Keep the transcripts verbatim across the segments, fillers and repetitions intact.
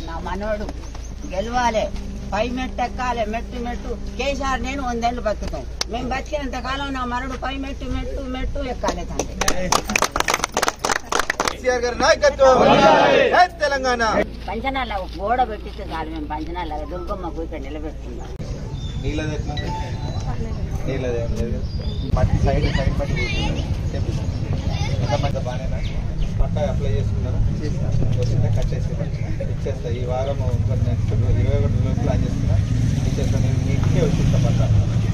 నా మనోడు గెలవాలి, పై మెట్టు ఎక్కాలి, మెట్టు మెట్టు కేసీఆర్ నేను వందేళ్లు బతుకుతాం. మేము బతికినంత కాలం నా మనోడు పై మెట్టు మెట్టు మెట్టు ఎక్కాలి తండ్రి. తెలంగాణ పంచనాల గోడ పెట్టిస్తే చాలు, మేము పంచనాల దుర్గమ్మకు ఇక్కడ నిలబెట్టుకుంటాం. నీళ్ళది ఎట్లా నీళ్ళది ఏం లేదు, మట్టి సైడ్ సైడ్ మట్టి ఎంత మంది బాగానేనా? పక్కా అప్లై చేసుకున్నారా? వచ్చిందా? కట్ చేసి ఇచ్చేస్తా. ఈ వారం నెక్స్ట్ ఇరవై ఒకటి రోజులు ప్లాన్ చేస్తున్నా, ఇచ్చేస్తా. నేను నీకే వచ్చిస్తా పక్కా.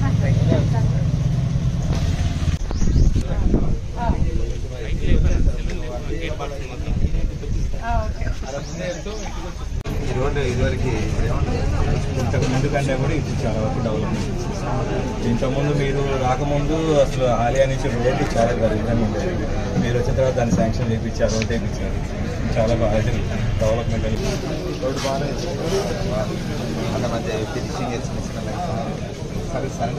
ఈ రోడ్డు ఇదివరకు ఇంతకు ముందు కంటే కూడా ఇది చాలా వరకు డెవలప్మెంట్. ఇంతకుముందు మీరు రాకముందు అసలు ఆలయా నుంచి రోడ్డు చాలా గరీబ్గా ఉండేది. మీరు వచ్చిన తర్వాత దాన్ని శాంక్షన్ చేయించారు, రోడ్ వేయించారు, చాలా బాగా డెవలప్మెంట్ అయింది. రోడ్డు బాగానే అంత మధ్య ఫినిషింగ్ వేసిన సరే సరే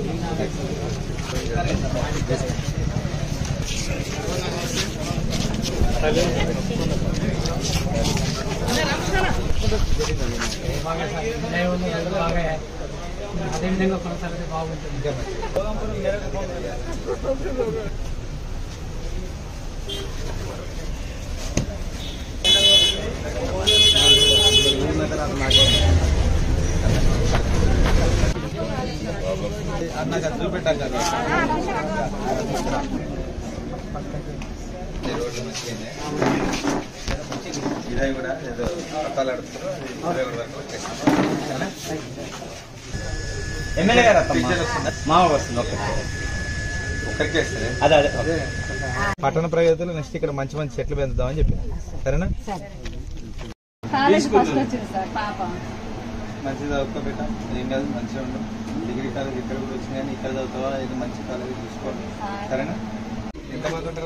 అదేవిధంగా కొనసాగితే బాగుంటుంది. అన్నగా చూపెట్టాలి కదా రోడ్డు మంచిగా. ఇదే కూడా ఏదో పట్టాలు అడుగుతారు. ఇరవై ఒకటి వరకు వచ్చేస్తాం. ఎమ్మెల్యే గారు మా వస్తుంది ఒక్కరికి వస్తుంది. అదే అదే పట్టణ ప్రగతిలో నెక్స్ట్ ఇక్కడ మంచి మంచి చెట్లు పెంచుదామని చెప్పిన. సరేనా? మంచి చదువుకోబెట్ట ఏం కాదు, మంచిగా ఉండవు. డిగ్రీ కాలేజ్ ఇక్కడ కూడా వచ్చింది కానీ ఇక్కడ చదువుతావా, ఇది మంచి కాలేజ్ చూసుకోండి. సరేనా? ఎంతమంది ఉంటారు?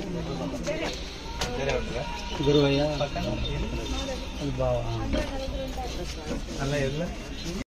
వేరే ఉంటారా? గురువయ్య అలా